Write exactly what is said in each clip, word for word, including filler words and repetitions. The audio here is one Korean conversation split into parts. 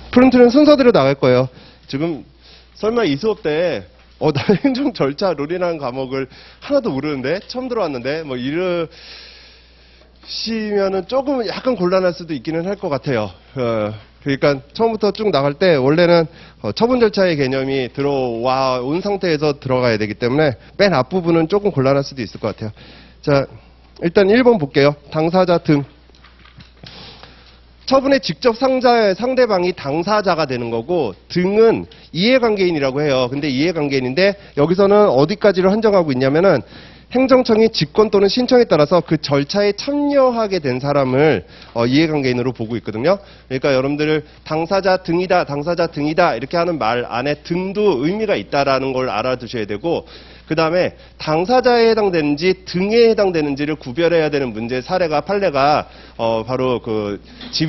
프론트는 순서대로 나갈 거예요. 지금 설마 이 수업 때 어, 나 행정 절차 룰이라는 과목을 하나도 모르는데 처음 들어왔는데 뭐 이러시면은 조금 약간 곤란할 수도 있기는 할 것 같아요. 어, 그러니까 처음부터 쭉 나갈 때 원래는 어, 처분 절차의 개념이 들어와 온 상태에서 들어가야 되기 때문에 맨 앞부분은 조금 곤란할 수도 있을 것 같아요. 자, 일단 일 번 볼게요. 당사자 등. 처분의 직접 상자, 상대방이 당사자가 되는 거고 등은 이해관계인이라고 해요. 근데 이해관계인인데 여기서는 어디까지를 한정하고 있냐면은 행정청이 직권 또는 신청에 따라서 그 절차에 참여하게 된 사람을 어, 이해관계인으로 보고 있거든요. 그러니까 여러분들 당사자 등이다, 당사자 등이다 이렇게 하는 말 안에 등도 의미가 있다라는 걸 알아두셔야 되고 그 다음에 당사자에 해당되는지 등에 해당되는지를 구별해야 되는 문제 사례가 판례가 어, 바로 그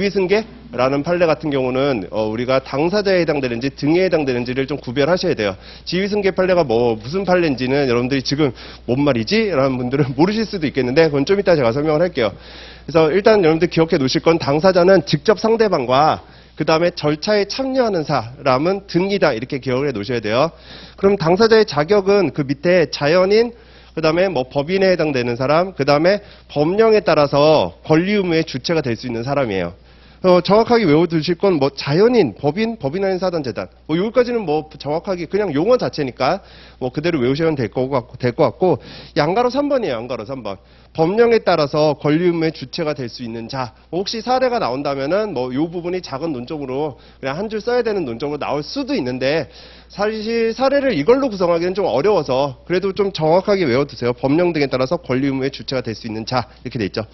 지위승계라는 판례 같은 경우는 어, 우리가 당사자에 해당되는지 등에 해당되는지를 좀 구별하셔야 돼요. 지위승계 판례가 뭐 무슨 판례인지는 여러분들이 지금 뭔 말이지? 라는 분들은 모르실 수도 있겠는데 그건 좀 이따 제가 설명을 할게요. 그래서 일단 여러분들 기억해 놓으실 건 당사자는 직접 상대방과 그 다음에 절차에 참여하는 사람은 등이다 이렇게 기억을 해 놓으셔야 돼요. 그럼 당사자의 자격은 그 밑에 자연인, 그 다음에 뭐 법인에 해당되는 사람, 그 다음에 법령에 따라서 권리 의무의 주체가 될 수 있는 사람이에요. 어, 정확하게 외워두실 건 뭐 자연인, 법인, 법인 아닌 사단재단 뭐 여기까지는 뭐 정확하게 그냥 용어 자체니까 뭐 그대로 외우시면 될 것 같고, 될 것 같고 양가로 삼 번이에요. 양가로 삼 번. 법령에 따라서 권리 의무의 주체가 될 수 있는 자. 혹시 사례가 나온다면은 뭐 요 부분이 작은 논점으로 그냥 한 줄 써야 되는 논점으로 나올 수도 있는데 사실 사례를 이걸로 구성하기는 좀 어려워서 그래도 좀 정확하게 외워두세요. 법령 등에 따라서 권리 의무의 주체가 될 수 있는 자 이렇게 돼 있죠.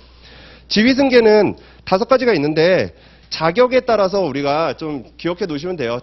지위승계는 다섯 가지가 있는데 자격에 따라서 우리가 좀 기억해 놓으시면 돼요.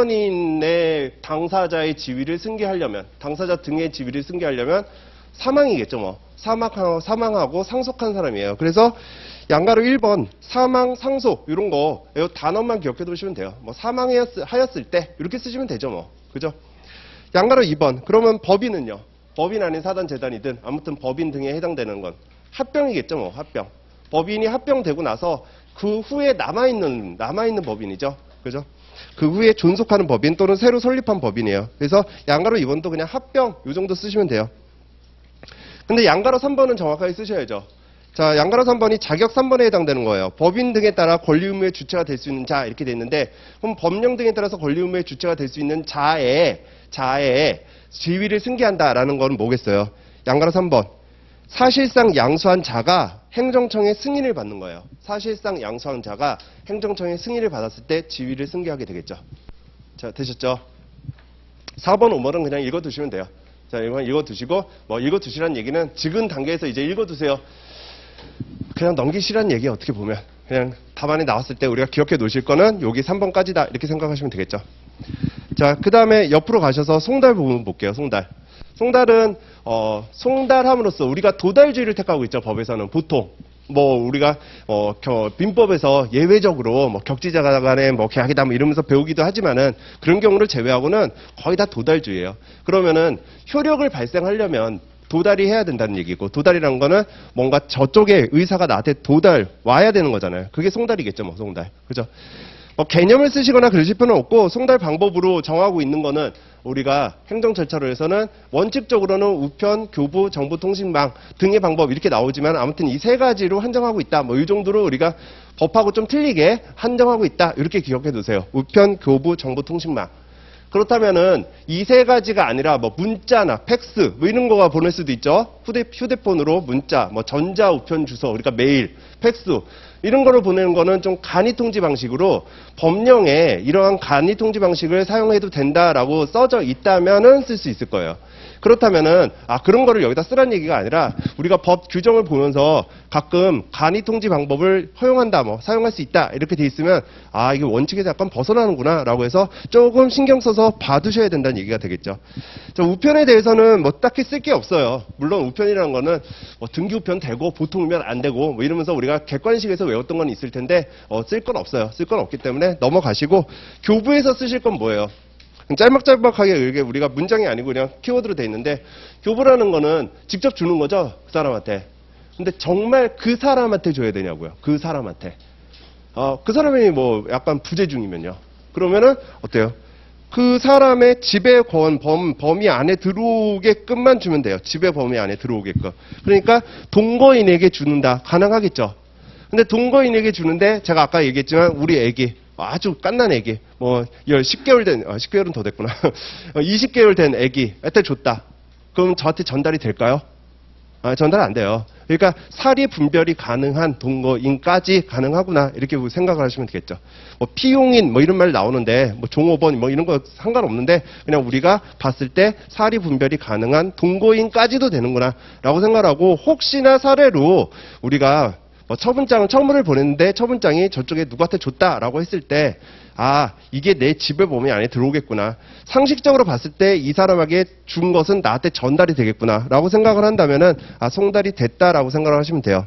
자연인의 당사자의 지위를 승계하려면 당사자 등의 지위를 승계하려면 사망이겠죠. 뭐 사망하고, 사망하고 상속한 사람이에요. 그래서 양가로 일 번 사망, 상속 이런 거 이 단어만 기억해 두시면 돼요. 뭐 사망하였을 때 이렇게 쓰시면 되죠. 뭐 그죠? 양가로 이 번 그러면 법인은요. 법인 아닌 사단 재단이든 아무튼 법인 등에 해당되는 건 합병이겠죠. 뭐 합병. 법인이 합병되고 나서 그 후에 남아있는, 남아있는 법인이죠. 그죠? 그 후에 존속하는 법인 또는 새로 설립한 법인이에요. 그래서 양가로 이 번도 그냥 합병, 요 정도 쓰시면 돼요. 근데 양가로 삼 번은 정확하게 쓰셔야죠. 자, 양가로 삼 번이 자격 삼 번에 해당되는 거예요. 법인 등에 따라 권리 의무의 주체가 될 수 있는 자, 이렇게 돼 있는데, 그럼 법령 등에 따라서 권리 의무의 주체가 될 수 있는 자의, 자의 지위를 승계한다라는 건 뭐겠어요? 양가로 삼 번. 사실상 양수한 자가 행정청의 승인을 받는 거예요. 사실상 양수한 자가 행정청의 승인을 받았을 때 지위를 승계하게 되겠죠. 자, 되셨죠? 사 번, 오 번은 그냥 읽어두시면 돼요. 자, 이건 읽어두시고, 뭐 읽어두시라는 얘기는 지금 단계에서 이제 읽어두세요. 그냥 넘기시라는 얘기예요. 어떻게 보면. 그냥 답안이 나왔을 때 우리가 기억해 놓으실 거는 여기 삼 번까지다. 이렇게 생각하시면 되겠죠. 자, 그 다음에 옆으로 가셔서 송달 부분 볼게요. 송달. 송달은 어, 송달함으로써 우리가 도달주의를 택하고 있죠. 법에서는 보통 뭐 우리가 어, 겨, 민법에서 예외적으로 뭐 격지자가 간에 뭐 계약이다 뭐 이러면서 배우기도 하지만은 그런 경우를 제외하고는 거의 다 도달주의예요. 그러면은 효력을 발생하려면 도달이 해야 된다는 얘기고 도달이라는 거는 뭔가 저쪽에 의사가 나한테 도달 와야 되는 거잖아요. 그게 송달이겠죠. 뭐 송달. 그죠? 뭐 개념을 쓰시거나 그러실 필요는 없고 송달 방법으로 정하고 있는 거는 우리가 행정 절차로 해서는 원칙적으로는 우편, 교부, 정보통신망 등의 방법 이렇게 나오지만 아무튼 이 세 가지로 한정하고 있다. 뭐 이 정도로 우리가 법하고 좀 틀리게 한정하고 있다. 이렇게 기억해 두세요. 우편, 교부, 정보통신망. 그렇다면은 이 세 가지가 아니라 뭐 문자나 팩스 뭐 이런 거가 보낼 수도 있죠. 휴대, 휴대폰으로 문자, 뭐 전자 우편 주소, 그러니까 메일, 팩스 이런 거를 보내는 거는 좀 간이 통지 방식으로 법령에 이러한 간이 통지 방식을 사용해도 된다라고 써져 있다면은 쓸 수 있을 거예요. 그렇다면은 아 그런 거를 여기다 쓰라는 얘기가 아니라 우리가 법 규정을 보면서 가끔 간이 통지 방법을 허용한다 뭐 사용할 수 있다 이렇게 돼 있으면 아 이게 원칙에서 약간 벗어나는구나 라고 해서 조금 신경 써서 봐두셔야 된다는 얘기가 되겠죠. 자, 우편에 대해서는 뭐 딱히 쓸 게 없어요. 물론 우편이라는 거는 뭐 등기 우편 되고 보통이면 안 되고 뭐 이러면서 우리가 객관식에서 외웠던 건 있을 텐데 어, 쓸 건 없어요. 쓸 건 없기 때문에 넘어가시고 교부에서 쓰실 건 뭐예요? 짤막짤막하게 이게 우리가 문장이 아니고 그냥 키워드로 돼 있는데 교부라는 거는 직접 주는 거죠. 그 사람한테. 근데 정말 그 사람한테 줘야 되냐고요. 그 사람한테. 어, 그 사람이 뭐 약간 부재 중이면요. 그러면은 어때요? 그 사람의 지배 권, 범, 범위 안에 들어오게끔만 주면 돼요. 지배 범위 안에 들어오게끔. 그러니까 동거인에게 주는다. 가능하겠죠. 근데 동거인에게 주는데 제가 아까 얘기했지만 우리 애기, 아주 깐난 애기, 뭐 십 개월 된, 아, 십 개월은 더 됐구나. 이십 개월 된 애기한테 줬다. 그럼 저한테 전달이 될까요? 아, 전달 안 돼요. 그러니까 사리 분별이 가능한 동거인까지 가능하구나 이렇게 생각을 하시면 되겠죠. 뭐 피용인 뭐 이런 말 나오는데 뭐 종업원 뭐 이런 거 상관없는데 그냥 우리가 봤을 때 사리 분별이 가능한 동거인까지도 되는구나라고 생각하고 혹시나 사례로 우리가 뭐 처분장을 처분을 보냈는데 처분장이 저쪽에 누구한테 줬다라고 했을 때 아, 이게 내 지배 범위 안에 들어오겠구나. 상식적으로 봤을 때 이 사람에게 준 것은 나한테 전달이 되겠구나. 라고 생각을 한다면은, 아, 송달이 됐다라고 생각을 하시면 돼요.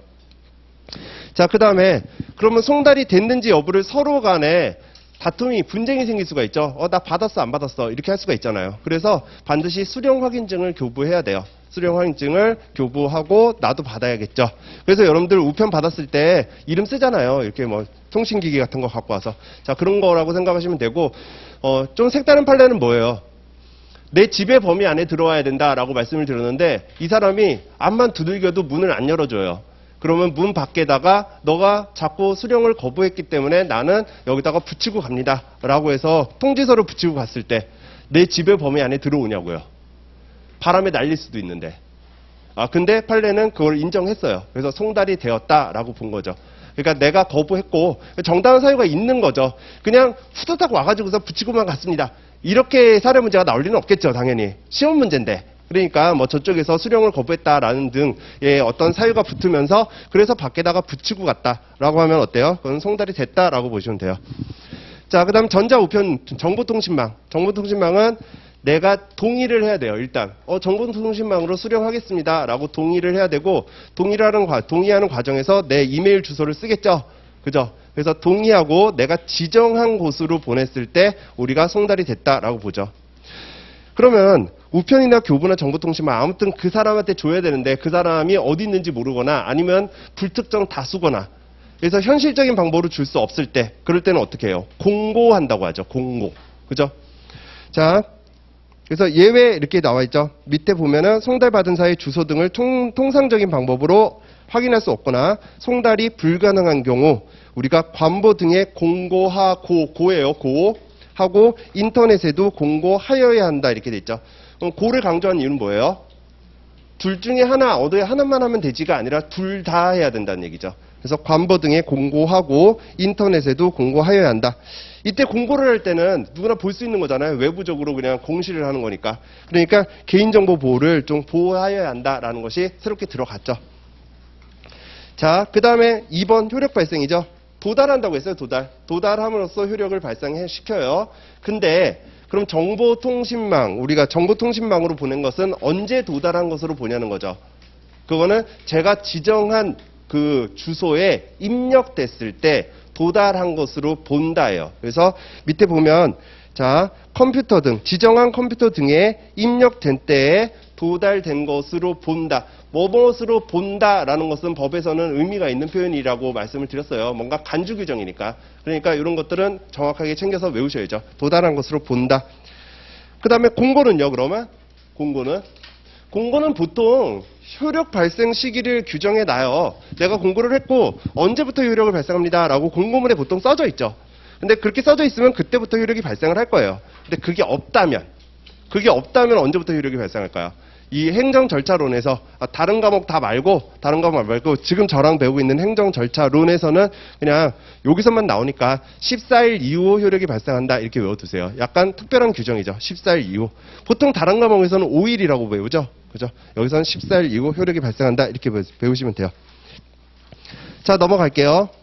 자, 그 다음에, 그러면 송달이 됐는지 여부를 서로 간에 다툼이, 분쟁이 생길 수가 있죠. 어, 나 받았어, 안 받았어. 이렇게 할 수가 있잖아요. 그래서 반드시 수령 확인증을 교부해야 돼요. 수령 확인증을 교부하고 나도 받아야겠죠. 그래서 여러분들 우편 받았을 때 이름 쓰잖아요. 이렇게 뭐 통신기기 같은 거 갖고 와서. 자, 그런 거라고 생각하시면 되고, 어, 좀 색다른 판례는 뭐예요? 내 지배 범위 안에 들어와야 된다라고 말씀을 드렸는데 이 사람이 앞만 두들겨도 문을 안 열어줘요. 그러면 문 밖에다가 너가 자꾸 수령을 거부했기 때문에 나는 여기다가 붙이고 갑니다. 라고 해서 통지서를 붙이고 갔을 때 내 지배 범위 안에 들어오냐고요. 바람에 날릴 수도 있는데. 아, 근데 판례는 그걸 인정했어요. 그래서 송달이 되었다라고 본 거죠. 그러니까 내가 거부했고 정당한 사유가 있는 거죠. 그냥 후다닥 와가지고서 붙이고만 갔습니다. 이렇게 사례 문제가 나올 리는 없겠죠, 당연히. 시험 문제인데. 그러니까 뭐 저쪽에서 수령을 거부했다라는 등의 어떤 사유가 붙으면서 그래서 밖에다가 붙이고 갔다라고 하면 어때요? 그건 송달이 됐다라고 보시면 돼요. 자, 그 다음 전자우편 정보통신망. 정보통신망은 내가 동의를 해야 돼요. 일단 어, 정보통신망으로 수령하겠습니다 라고 동의를 해야 되고 동의하는, 과, 동의하는 과정에서 내 이메일 주소를 쓰겠죠. 그죠? 그래서 동의하고 내가 지정한 곳으로 보냈을 때 우리가 송달이 됐다라고 보죠. 그러면 우편이나 교부나 정보통신망 아무튼 그 사람한테 줘야 되는데 그 사람이 어디 있는지 모르거나 아니면 불특정 다수거나 그래서 현실적인 방법으로 줄 수 없을 때 그럴 때는 어떻게 해요? 공고한다고 하죠. 공고. 그죠? 자, 그래서 예외 이렇게 나와 있죠. 밑에 보면은 송달받은 사의 주소 등을 통, 통상적인 방법으로 확인할 수 없거나 송달이 불가능한 경우 우리가 관보 등에 공고하고 고예요. 고 하고 인터넷에도 공고하여야 한다 이렇게 돼 있죠. 그럼 고를 강조한 이유는 뭐예요? 둘 중에 하나 어디에 하나만 하면 되지가 아니라 둘 다 해야 된다는 얘기죠. 그래서 관보 등에 공고하고 인터넷에도 공고하여야 한다. 이때 공고를 할 때는 누구나 볼 수 있는 거잖아요. 외부적으로 그냥 공시를 하는 거니까. 그러니까 개인정보 보호를 좀 보호하여야 한다라는 것이 새롭게 들어갔죠. 자, 그 다음에 이 번 효력 발생이죠. 도달한다고 했어요. 도달. 도달함으로써 효력을 발생시켜요. 근데 그럼 정보통신망, 우리가 정보통신망으로 보낸 것은 언제 도달한 것으로 보냐는 거죠. 그거는 제가 지정한 그 주소에 입력됐을 때 도달한 것으로 본다예요. 그래서 밑에 보면 자, 컴퓨터 등 지정한 컴퓨터 등에 입력된 때에 도달된 것으로 본다. 뭐뭐으로 본다라는 것은 법에서는 의미가 있는 표현이라고 말씀을 드렸어요. 뭔가 간주 규정이니까. 그러니까 이런 것들은 정확하게 챙겨서 외우셔야죠. 도달한 것으로 본다. 그 다음에 공고는요. 그러면 공고는 공고는 보통 효력 발생 시기를 규정해 놔요. 내가 공고를 했고 언제부터 효력을 발생합니다 라고 공고문에 보통 써져 있죠. 근데 그렇게 써져 있으면 그때부터 효력이 발생을 할 거예요. 근데 그게 없다면 그게 없다면 언제부터 효력이 발생할까요? 이 행정 절차론에서 다른 과목 다 말고 다른 과목 말고 지금 저랑 배우고 있는 행정 절차론에서는 그냥 여기서만 나오니까 십사 일 이후 효력이 발생한다 이렇게 외워두세요. 약간 특별한 규정이죠. 십사 일 이후. 보통 다른 과목에서는 오 일이라고 배우죠. 그죠? 여기서는 십사 일 이후 효력이 발생한다 이렇게 배우시면 돼요. 자, 넘어갈게요.